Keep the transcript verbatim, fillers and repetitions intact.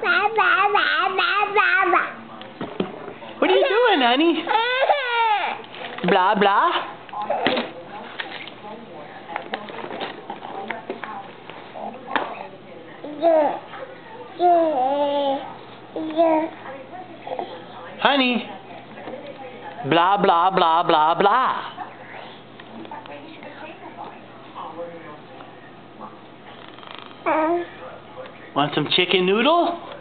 What are you doing, honey? Blah, blah. Honey. Blah, blah, blah, blah, blah. Want some chicken noodle?